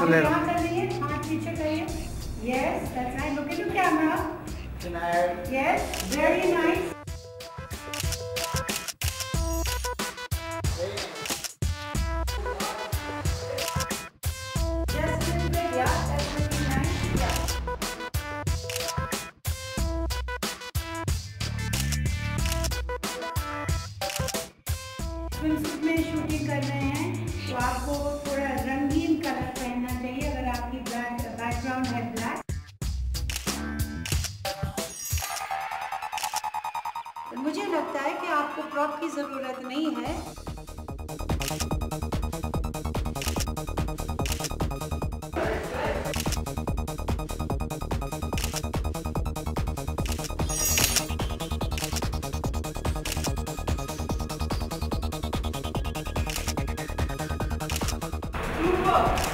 ले लो। यहाँ कर लीजिए, हाथ पीछे करिए। Yes, that's right. Look into camera. Yes, very nice. Just a little bit, yeah. That's really nice. Yeah. Swimsuit में शूटिंग कर रहे हैं तो आपको थोड़ा रंगीन कलर पहनना चाहिए अगर आपकी बैकग्राउंड है ब्लैक। तो मुझे लगता है कि आपको प्रॉप की ज़रूरत नहीं है। Super!